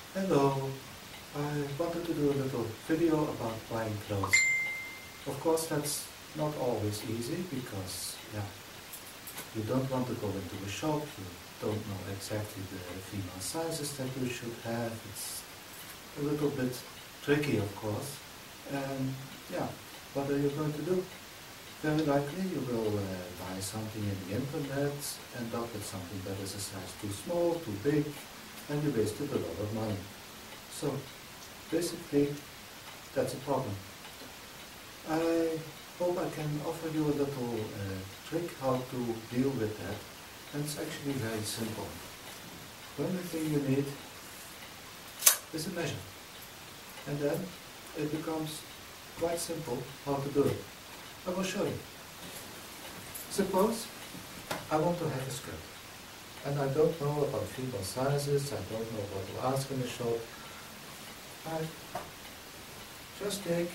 Hello, I wanted to do a little video about buying clothes. Of course that's not always easy because you don't want to go into a shop, you don't know exactly the female sizes that you should have. It's a little bit tricky, of course. And what are you going to do? Very likely you will buy something in the internet, end up with something that is a size too small, too big, and you wasted a lot of money. So basically that's a problem. I hope I can offer you a little trick how to deal with that, and it's actually very simple. The only thing you need is a measure, and then it becomes quite simple how to do it. I will show you. Suppose I want to have a skirt, and I don't know about female sizes, I don't know what to ask in the shop. I just take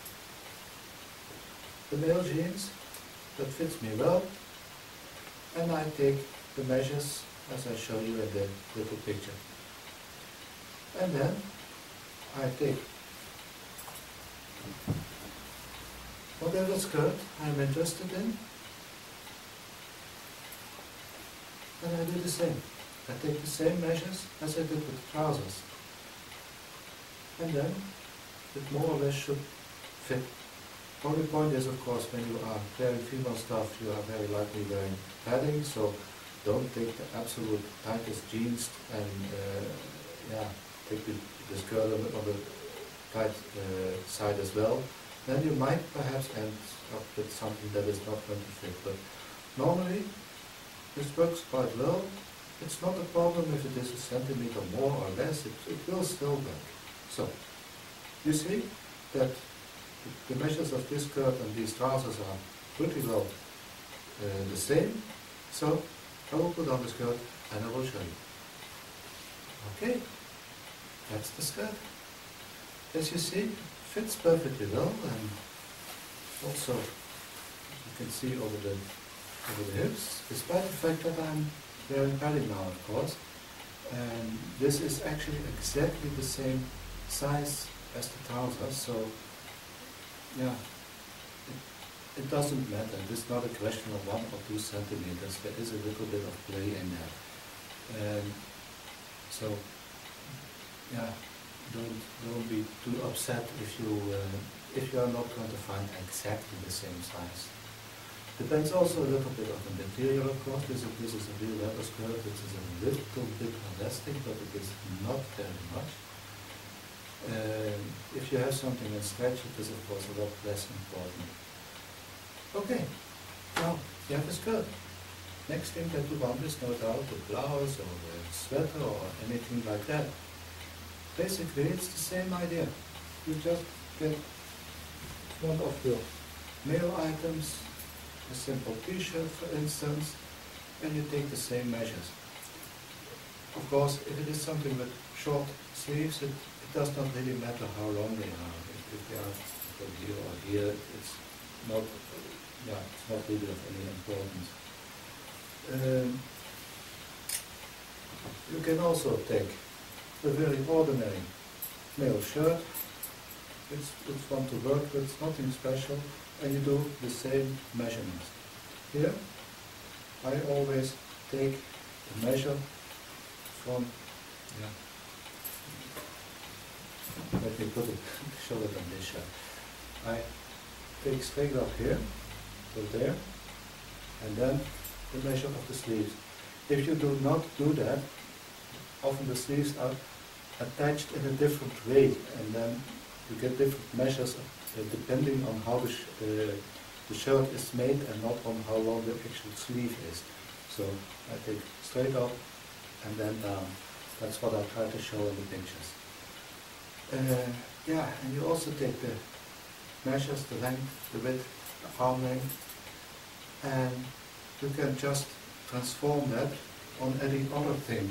the male jeans that fits me well, and I take the measures as I show you in the little picture. And then I take whatever skirt I'm interested in, and I do the same. I take the same measures as I did with the trousers. And then it more or less should fit. Only point is, of course, when you are wearing female stuff, you are very likely wearing padding, so don't take the absolute tightest jeans and take the skirt on the tight side as well. Then you might perhaps end up with something that is not going to fit. But normally this works quite well. It's not a problem if it is a centimeter more or less, it will still work. So, you see that the measures of this skirt and these trousers are pretty well the same. So, I will put on the skirt and I will show you. Okay, that's the skirt. As you see, it fits perfectly well, and also you can see over the hips, despite the fact that I'm wearing padding now, of course. And this is actually exactly the same size as the trousers, so it doesn't matter. It's not a question of 1 or 2 centimeters. There is a little bit of play in there. And so don't be too upset if you are not going to find exactly the same size. Depends also a little bit on the material, of course. This is a real leather skirt. This is a little bit elastic, but it is not very much. If you have something in stretch, it is of course a lot less important. Okay, now you have a skirt. Next thing that you want is no doubt a blouse or a sweater or anything like that. Basically, it's the same idea. You just get one of your male items, a simple t-shirt for instance, and you take the same measures. Of course, if it is something with short sleeves, it does not really matter how long they are. If they are from here or here, it's not really of any importance. You can also take a very ordinary male shirt. It's one to work with, it's nothing special, and you do the same measurements. Here, I always take the measure from, let me put it, show it on this shirt. I take straight up here, to there, and then the measure of the sleeves. If you do not do that, often the sleeves are attached in a different way, and then you get different measures depending on how the shirt is made and not on how long the actual sleeve is. So I take straight up and then down. That's what I try to show in the pictures. And you also take the measures, the length, the width, the arm length, and you can just transform that on any other thing.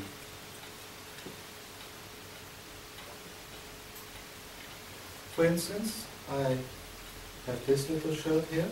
For instance, I have this little shirt here.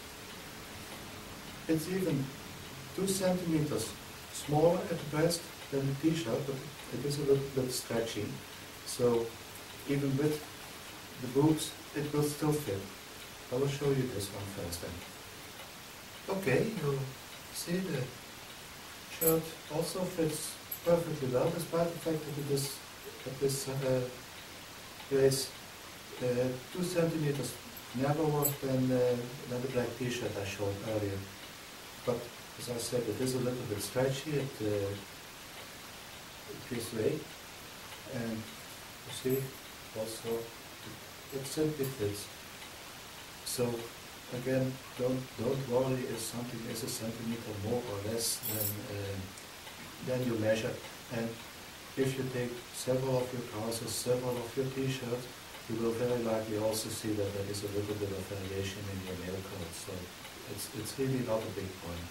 It's even 2 centimeters smaller at the breast than the t-shirt, but it is a little bit stretchy. So even with the boobs, it will still fit. I will show you this one first then. Okay, you see the shirt also fits perfectly well, despite the fact that it is at this place 2 centimeters narrower than the black t-shirt I showed earlier. But as I said, it is a little bit stretchy, it gives way, and you see also it simply fits. So again, don't worry if something is a centimeter more or less than you measure. And if you take several of your trousers, several of your t-shirts, you will very likely also see that there is a little bit of variation in your male coat. So it's really not a big point.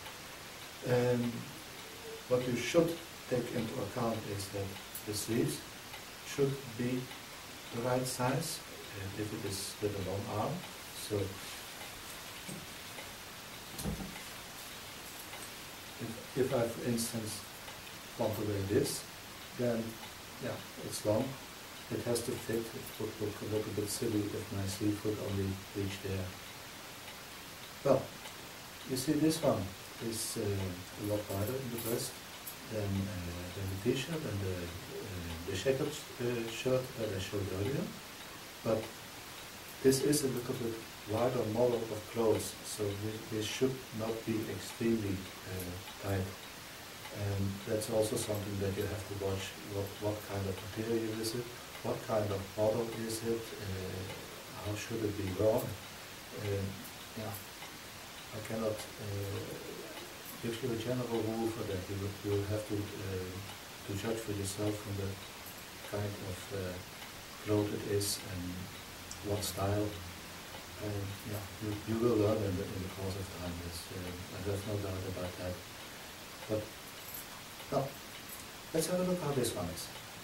What you should take into account is that the sleeves should be the right size if it is with a long arm. So if I, for instance, want to wear this, then yeah, it's long. It has to fit. It would look a little bit silly if my sleeve would only reach there. Well, you see this one is a lot wider in the breast than the t-shirt and the checkered shirt that I showed earlier. But this is a little bit wider model of clothes, so this should not be extremely tight. And that's also something that you have to watch. What kind of material is it? What kind of model is it? How should it be worn? Yeah, I cannot give you a general rule for that. You will have to judge for yourself from the kind of cloth it is and what style. Yeah, you will learn in the course of time. I have no doubt about that. But now, let's have a look how this one is.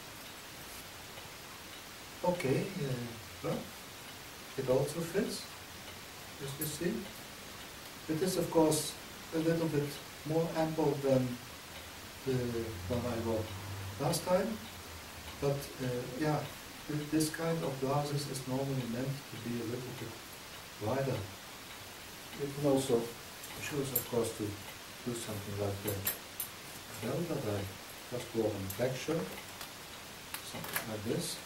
Okay, well, it also fits, as you see. It is, of course, a little bit more ample than the one I wore last time, but yeah, this kind of blouses is normally meant to be a little bit wider. It can also choose, of course, to do something like that. Well, that I just wore on a black shirt, something like this.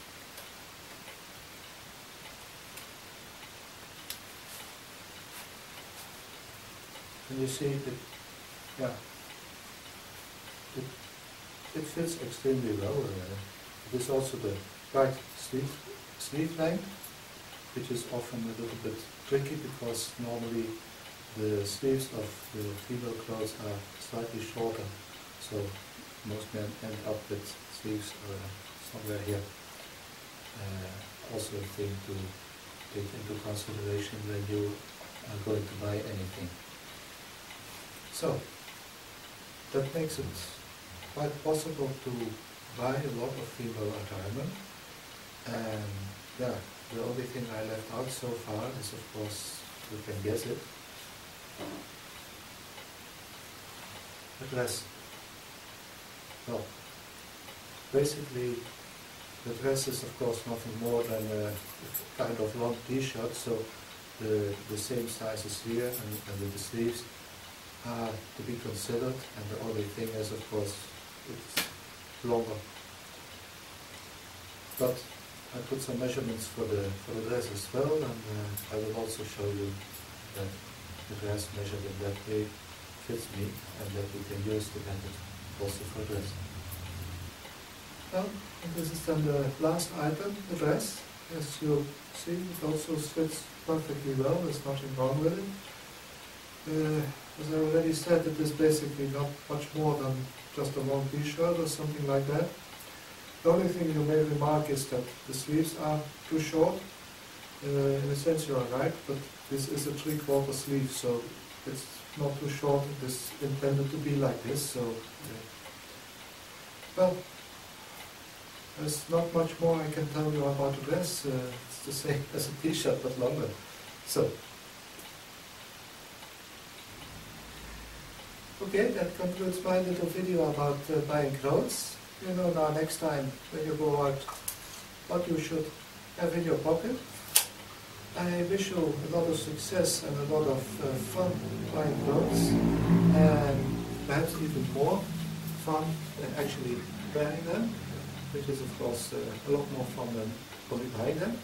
And you see it, yeah, it fits extremely well. It is also the right sleeve length, which is often a little bit tricky because normally the sleeves of the female clothes are slightly shorter, so most men end up with sleeves somewhere here. Also a thing to take into consideration when you are going to buy anything. So, that makes it quite possible to buy a lot of female attire. And yeah, the only thing I left out so far is, of course, you can guess it, the dress. Well, basically the dress is, of course, nothing more than a kind of long t-shirt, so the same size is here, and with the sleeves are to be considered, and the only thing is, of course, it's longer. But I put some measurements for the dress as well, and I will also show you that the dress measured in that way fits me, and that we can use the method also for dress. Well, and this is then the last item, the dress. As you see, it also fits perfectly well, there's nothing wrong with it. As I already said, it is basically not much more than just a long t-shirt or something like that. The only thing you may remark is that the sleeves are too short. In a sense you are right, but this is a 3/4 sleeve, so it's not too short. It is intended to be like this, so well, there's not much more I can tell you about the dress. It's the same as a t-shirt, but longer. So, okay, that concludes my little video about buying clothes. you know now next time when you go out what you should have in your pocket. I wish you a lot of success and a lot of fun buying clothes, and perhaps even more fun than actually wearing them, which is of course a lot more fun than only buying them.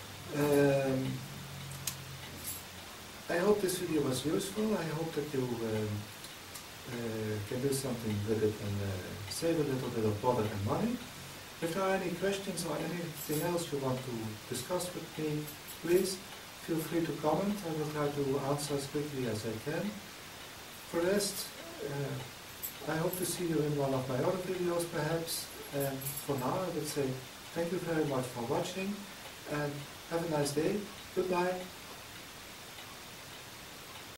I hope this video was useful. I hope that you can do something with it and save a little bit of bother and money. If there are any questions or anything else you want to discuss with me, please feel free to comment. I will try to answer as quickly as I can. For the rest, I hope to see you in one of my other videos perhaps. And for now I would say thank you very much for watching and have a nice day. Goodbye.